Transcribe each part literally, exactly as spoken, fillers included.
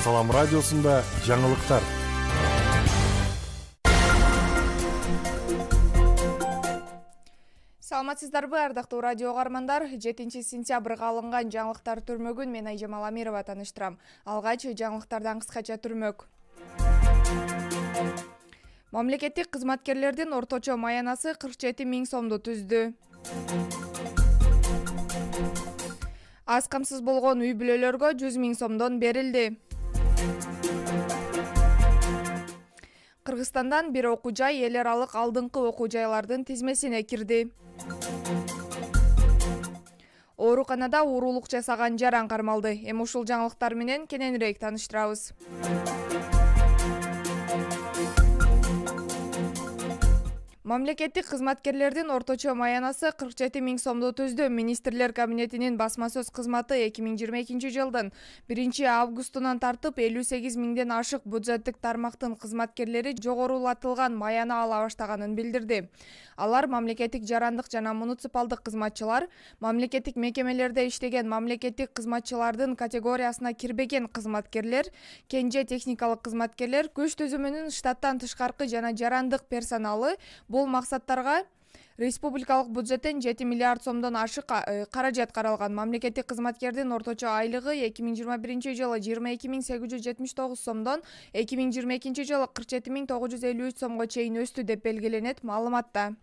Салам радиосунда жаңылыктар. Саламатсыздарбы, ардактуу радио каармандар. жетинчи сентябрга алынган жаңылыктар түрмөгүн мен Айжам Аламирова тааныштырам. Алгач жаңылыктардан кыскача түрмөк. Мамлекеттик кызматкерлердин орточо маянасы кырк жети миң сомду түздү. Аз камсыз болгон үй бүлөлөргө жүз миң сомдон берилди. Кыргызстандан бир окуу жай эл аралык алдыңкы окуу жайлардын тизмесине кирди. Ооруканада уурулук жасаган жаран кармалды. Эми ушул жаңылыктар менен кененирээк тааныштырабыз. Мамлекеттик кызматкерлердин орточо маянасы кырк жети миң сомду түздү. Министрлер кабинетинин басма сөз кызматы эки миң жыйырма экинчи жылдын биринчи августунан тартып элүү сегиз миңден ашык бюджеттик тармактын кызматкерлери жогорулатылган маяны ала баштаганын билдирди. Алар мамлекеттик жарандык жана муниципалдык кызматчылар, мамлекеттик мекемелерде иштеген мамлекеттик кызматчылардын категориясына кирбеген кызматкерлер, кенже техникалык кызматкерлер, күч түзүмүнүн штаттан тышкаркы жана жарандык персоналы. Бул максаттарга республикалык бюджеттен жети миллиард сомдон ашык каражат каралган. Мамлекеттик кызматкердин орточо айлыгы эки миң жыйырма биринчи жылы жыйырма эки миң сегиз жүз жетимиш тогуз сомдон эки миң жыйырма экинчи жылы кырк жети миң тогуз жүз элүү үч сомго чейин өстү деп белгиленет маалыматта.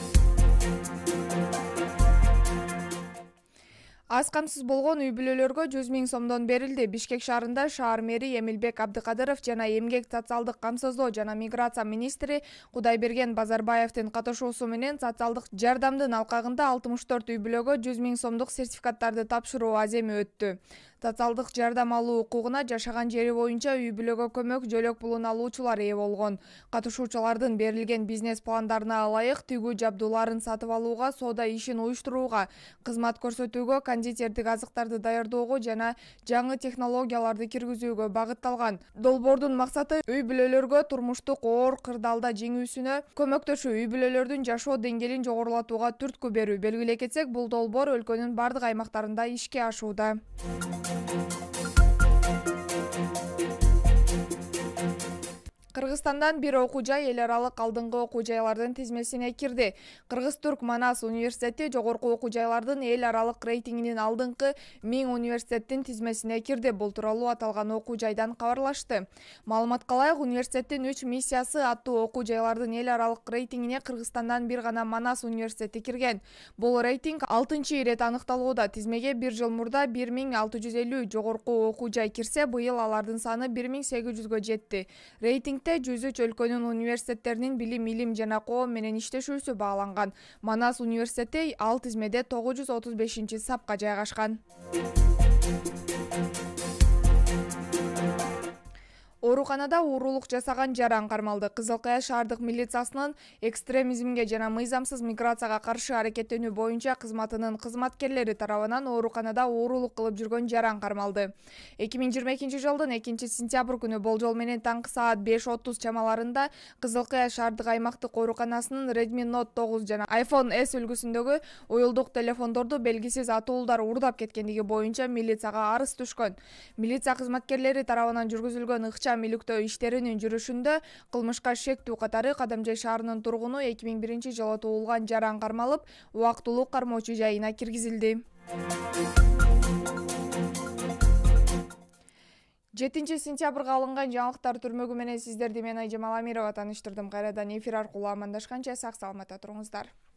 Аз камсыз болгон үй бүлөлөргө жүз миң сомдон берилди. Бишкек шаарында шаар мэри Эмилбек Абдыкадыров жана эмгек социалдык камсыздоо жана миграция министри Кудайберген Базарбаевдин катышуусу менен социалдык жардамдын алкагында алтымыш төрт үй бүлөгө жүз миң сомдук сертификаттарды тапшыруу аземи өттү. Социалдык жардам алуу укугуна жашаган жери боюнча үй бүлөгө көмөк жөлөк пулун алуучулар ээ болгон. Катышуучулардын берилген бизнес пландарына ылайык тигүү жабдууларын сатып алууга, соода ишин уюштурууга, кызмат көрсөтүүгө, кондитердик азыктарды даярдоого жана жаңы технологияларды киргизүүгө багытталган. Долбоордун максаты үй бүлөлөргө турмуштук оор кырдаалда жеңүүсүнө көмөктөшүү, үй бүлөлөрдүн жашоо деңгээлин жогорулатууга түрткү берүү. Белгилей кетсек, бул долбоор өлкөнүн бардык аймактарында ишке ашууда. Кыргызстандан бир окуу жай эл аралык алдыңкы окуу жайлардын тизмесине кирди. Кыргыз-Түрк Манас университети жогорку окуу жайлардын эл аралык рейтингинин алдыңкы миң университеттин тизмесине кирди. Бул тууралуу аталган окуу жайдан кабарлашты. Маалыматка ылайык, университеттин үч миссиясы аттуу окуу жайлардын эл аралык рейтингине Кыргызстандан бир гана Манас университети кирген. Бул рейтинг алтынчы ирет аныкталууда. Тизмеге бир жыл мурда бир миң алты жүз элүү жогорку окуу жай кирсе, быйыл алардын саны бир миң сегиз жүзгө жетти. Рейтинг жүз үч өлкөнүн университеттеринин билим, илим жана коом менен иштешүүсү бааланган. Манас университети ал тизмеде тогуз жүз отуз бешинчи сапка жайгашкан. Ооруканада уурулук жасаган жаран кармалды. Кызыл Кая шаардык милициясынын экстремизмге жана мыйзамсыз миграцияга каршы аракеттенүү боюнча кызматынын кызматкерлери тарабынан ооруканада уурулук кылып жүргөн жаран кармалды. эки миң жыйырма экинчи жылдын экинчи сентябрь күнү болжол менен таңкы саат беш отуз чамаларында Кызыл Кая шаардык аймактык ооруканасынын Redmi Note тогуз жана iPhone S үлгүсүндөгү уюлдук телефондорду белгисиз атуулдар уурдап кеткендиги боюнча милицияга арыз түшкөн. Милиция кызматкерлери тарабынан жүргүзүлгөн ыкча миликтөө иштеринин жүрүшүндө кылмышка шектүү катары Кадамжай шаарынын тургуну эки миң биринчи жылы туулган жаран кармалып, убактылуу кармоочу жайына киргизилди. жетинчи сентябрга алынган жаңылыктар түрмөгү менен сиздерди мен Айжам Аламирова тааныштырдым. Кайрадан эфир аркылуу амандашканча сак саламатта туруңуздар.